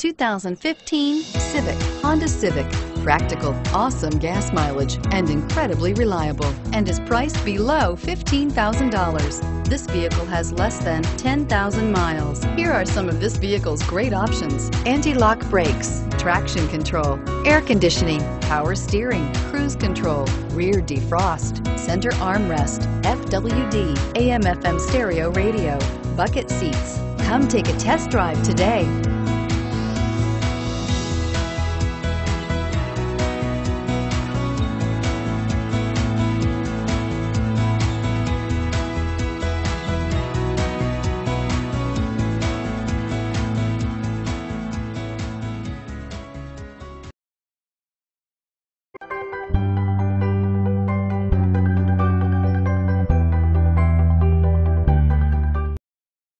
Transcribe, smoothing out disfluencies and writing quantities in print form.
2015 Civic, Honda Civic. Practical, awesome gas mileage, and incredibly reliable, and is priced below $15,000. This vehicle has less than 10,000 miles. Here are some of this vehicle's great options: anti-lock brakes, traction control, air conditioning, power steering, cruise control, rear defrost, center armrest, FWD, AM/FM stereo radio, bucket seats. Come take a test drive today.